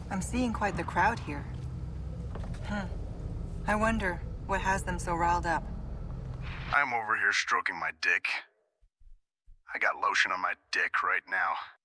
I'm seeing quite the crowd here. I wonder what has them so riled up. I'm over here stroking my dick. I got lotion on my dick right now.